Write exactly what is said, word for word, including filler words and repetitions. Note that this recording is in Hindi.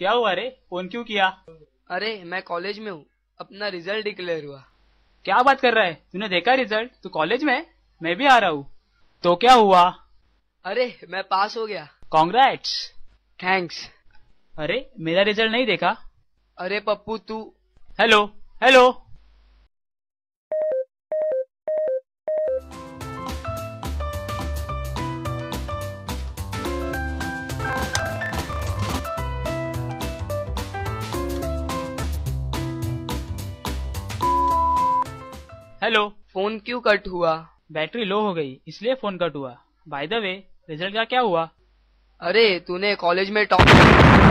क्या हुआ रे, फोन क्यों किया? अरे मैं कॉलेज में हूँ, अपना रिजल्ट डिक्लेयर हुआ। क्या बात कर रहा है, तूने देखा रिजल्ट? तू कॉलेज में है? मैं भी आ रहा हूँ। तो क्या हुआ? अरे मैं पास हो गया। कांग्रेट्स। थैंक्स। अरे मेरा रिजल्ट नहीं देखा? अरे पप्पू तू। Hello hello. हेलो। फोन क्यों कट हुआ? बैटरी लो हो गई इसलिए फोन कट हुआ। बाय द वे, रिजल्ट का क्या हुआ? अरे तूने कॉलेज में टॉप